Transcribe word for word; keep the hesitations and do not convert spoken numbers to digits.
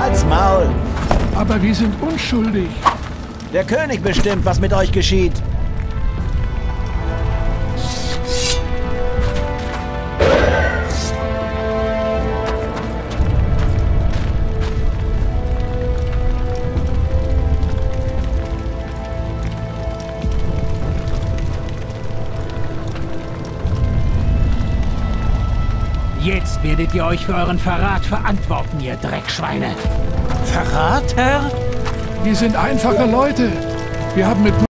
Halt's Maul! Aber wir sind unschuldig. Der König bestimmt, was mit euch geschieht. Jetzt werdet ihr euch für euren Verrat verantworten, ihr Dreckschweine. Verrat, Herr? Wir sind einfache Leute. Wir haben mit